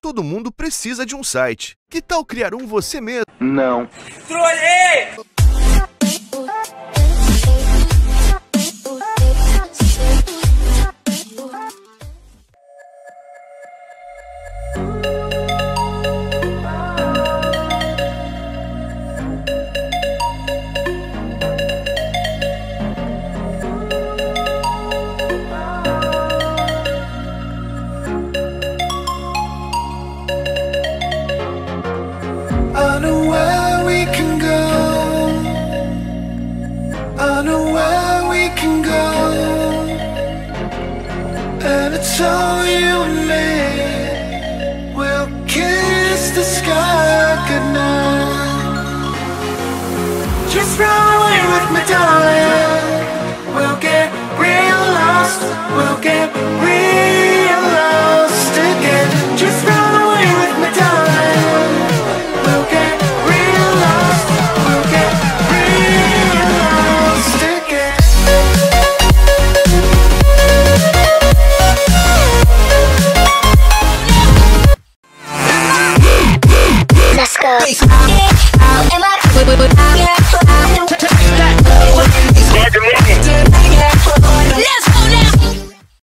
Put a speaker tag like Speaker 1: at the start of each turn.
Speaker 1: todo mundo precisa de um site. Que tal criar um você mesmo?
Speaker 2: Não.
Speaker 3: Trolei!
Speaker 4: I know where we can go. I know where we can go. And it's all you and me. We'll kiss the sky goodnight. Just run away with me, darling. We'll get real lost. We'll get real